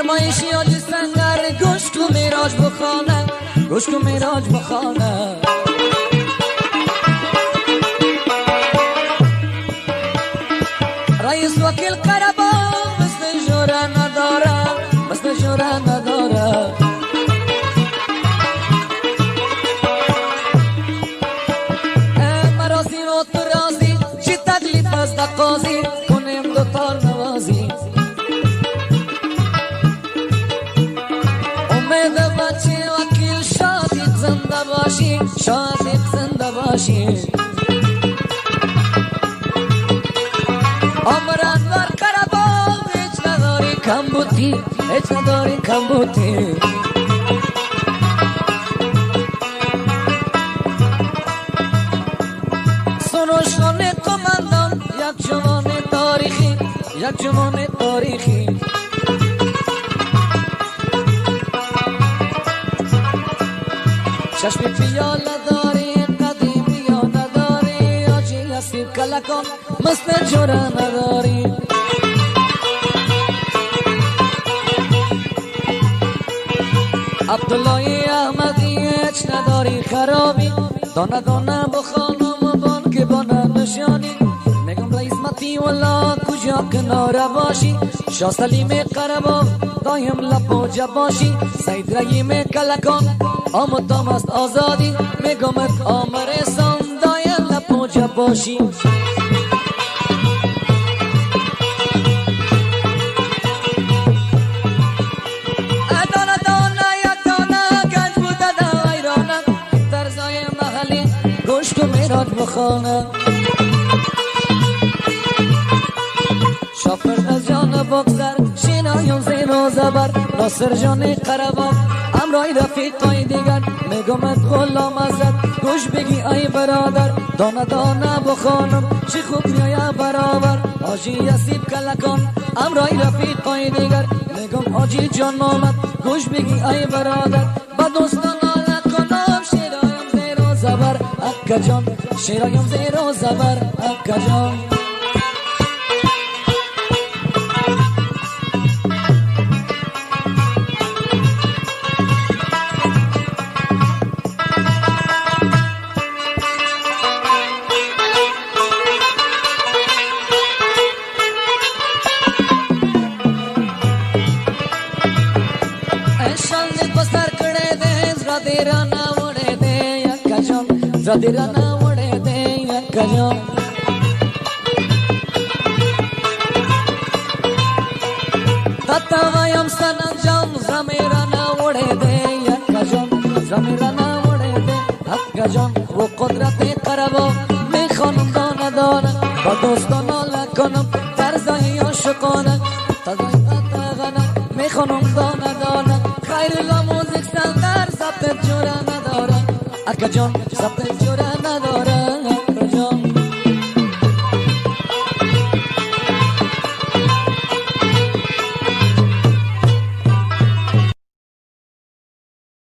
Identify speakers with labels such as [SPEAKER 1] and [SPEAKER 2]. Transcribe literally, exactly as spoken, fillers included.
[SPEAKER 1] فرمایشی آجی سنگر گوش کو میراج بخانه گوش کو میراج بخانه رئیس وکیل قربا مثل جوره نداره مثل جوره نداره مرازی و ترازی چی تکلیف از دقازی کنیم دوتار نوازی امید بچه وکیل شادی زنده باشی شادی زنده باشی عمران ور قربا هیچ نداری کم بودی هیچ نداری کم بودی سنوشان قماندان یک جوان تاریخی یک جوان تاریخی چشم پیاله داری قدیمی یا نداری آجی هستی کلکان مثل جوره نداری عبدالله احمدی هیچ نداری خرابی دانه دانه بخانم بان که بانه نشانی میگم رئیس متی والا کجا کناره باشی شاه سلیم قربا دایم لب و جب باشی سید رحیم کلکان آمد دام است آزادی میگمت آمرسان دایم لب و جب باشی گوش کو میراج بخانه شافر از جان بگذر شینایم زین و زبر ناصر جان قربان امرای رفیقای دیگر میگمت غلام ازد گوش بگی ای برادر دانه دانه بخانم چی خوب میایه برابر آجی یسیب کلکان امرای رفیقای دیگر میگم آجی جان مامد گوش بگی ای برادر با دوستان آلت کنم شیرایم زیر و زبر اکا جان شیرایم زیر و زبر اکا جان Zadirana vode de yakajam Zadirana vode de yakajam Tatavayam sanajam Zamirana vode de yakajam Zamirana vode de yakajam Wo qudrati qarabo میخوانم دانه دانه با دوستان آله کنم ترزای عاشقانه تزای قطعه میخوانم دانه دانه خیر الله موزیک سندر ضبط جوره نداره اکا جان ضبط جوره